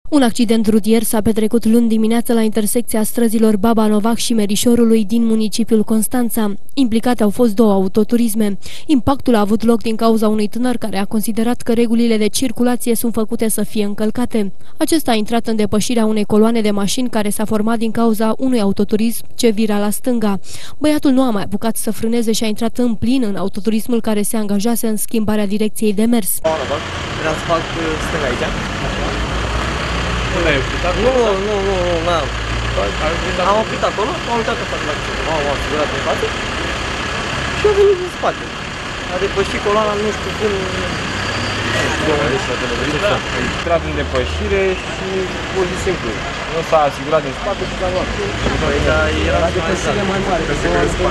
Un accident rutier s-a petrecut luni dimineață la intersecția străzilor Baba Novac și Merișorului din municipiul Constanța. Implicate au fost două autoturisme. Impactul a avut loc din cauza unui tânăr care a considerat că regulile de circulație sunt făcute să fie încălcate. Acesta a intrat în depășirea unei coloane de mașini care s-a format din cauza unui autoturism ce vira la stânga. Băiatul nu a mai apucat să frâneze și a intrat în plin în autoturismul care se angajase în schimbarea direcției de mers. Vreau să fac stânga aici. Nu l-ai oprit acolo? Nu. Am oprit acolo, am uitat că fac la ce. M-am asigurat în față și a venit în spate. A depășit coloana, nu știu când. A intrat în depășire și pur și simplu nu s-a asigurat din spate și s-a luat. Era depășire mai mare, că se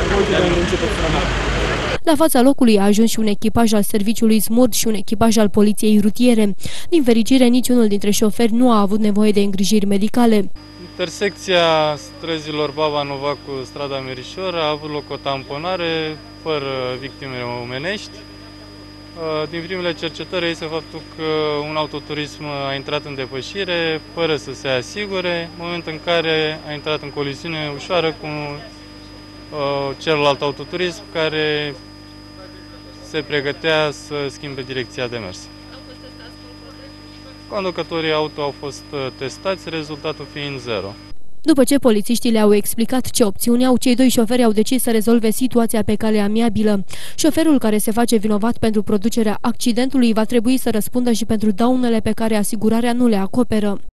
La fața locului a ajuns și un echipaj al serviciului SMURD și un echipaj al poliției rutiere. Din fericire, niciunul dintre șoferi nu a avut nevoie de îngrijiri medicale. Intersecția străzilor Baba Novac cu strada Merișor a avut loc o tamponare fără victime omenești. Din primele cercetări este faptul că un autoturism a intrat în depășire fără să se asigure, în momentul în care a intrat în coliziune ușoară cu celălalt autoturism care se pregătea să schimbe direcția de mers. Conducătorii auto au fost testați, rezultatul fiind 0. După ce polițiștii le-au explicat ce opțiuni au, cei doi șoferi au decis să rezolve situația pe cale amiabilă. Șoferul care se face vinovat pentru producerea accidentului va trebui să răspundă și pentru daunele pe care asigurarea nu le acoperă.